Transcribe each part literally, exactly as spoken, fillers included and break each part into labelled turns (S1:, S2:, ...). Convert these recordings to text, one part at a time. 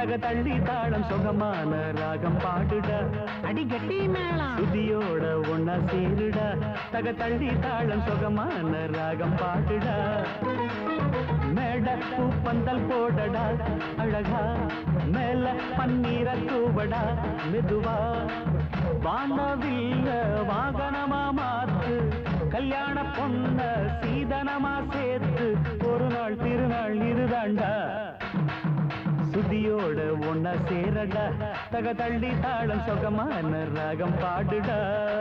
S1: தக தள்ளி தாளம் சுகமான ராகம் பாடுடா
S2: அடிக்கட்டி மேளம்
S1: சுதியோட ஒன்னா சேருடா தக தள்ளி தாளம் சுகமான ராகம் பாடுடா மேட பூப்பந்தல் போடடா அழகா மேல பன்னீர தூவடா மெதுவா வானவில்ல வாகனமா மாத்து கல்யாண பொண்ண சீதனமா சேர்த்து ஒரு நாள் திருநாள் இதுதாண்டா சுதியோட ஒன்னா சேரடா தக தள்ளி தாளம் சுகமான ராகம் பாடுடா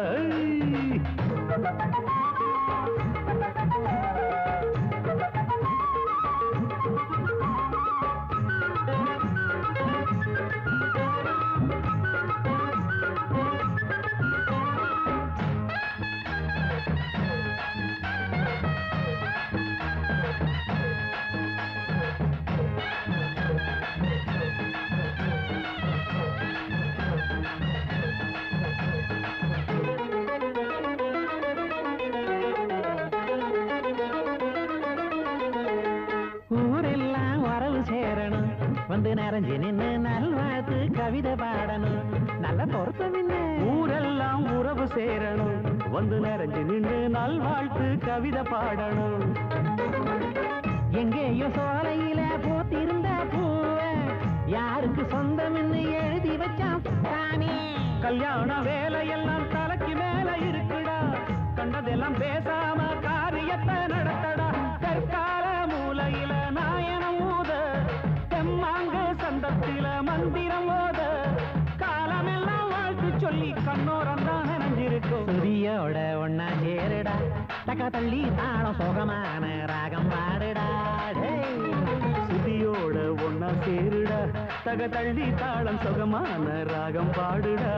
S2: வந்து நிறைஞ்சு நின்று நல்வாழ்த்து கவிதை பாடணும் நல்ல பொருத்தம் என்ன
S1: ஊரெல்லாம் உறவு சேரணும் வந்து நிறைஞ்சு நின்று நல்வாழ்த்து கவிதை பாடணும்
S2: எங்கேயோ சோலையில போத்திருந்த பூவை யாருக்கு சொந்தம் எழுதி வச்சான் தானே
S1: கல்யாண வேலையெல்லாம் தலைக்கு மேல இருக்குடா கண்டதெல்லாம் பேசாம காரியத்தை நடத்தடா கற்கால மூலையில நாயனம் ஊத தெம்மாங்க சந்தத்தில மந்திரம் ஓத காலமெல்லாம் வாழ்த்து சொல்லி கண்ணோரம் தான் நினைஞ்சிருக்கும்
S2: சுதியோட ஒன்னா சேருடா தக்க தள்ளி தாளம் சுகமான ராகம் பாடுடா
S1: சுதியோட ஒன்னா சேருடா தக தள்ளி தாளம் சுகமான ராகம் பாடுடா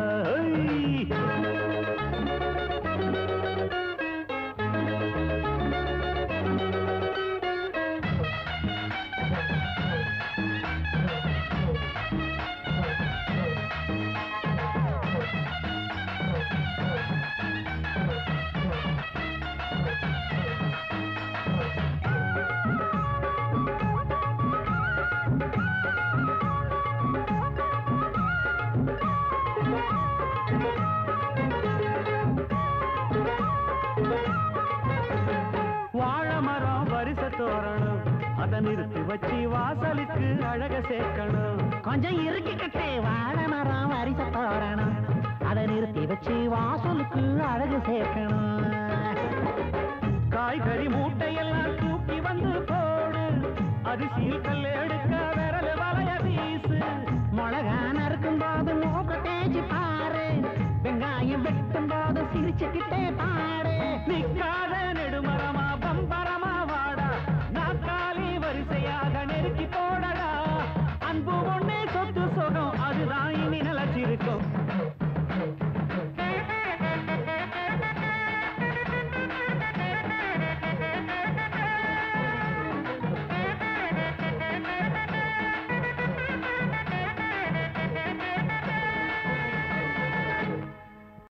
S1: தோரணம் அதை நிறுத்தி வச்சு வாசலுக்கு அழக சேர்க்கணும்
S2: கொஞ்சம் இறுக்கி கட்டே வாழை மரம் வரிச தோரணம் அதை நிறுத்தி வச்சு வாசலுக்கு அழகு சேர்க்கணும்
S1: காய்கறி மூட்டையெல்லாம் தூக்கி வந்து போடு அரிசியில் கல்லேடு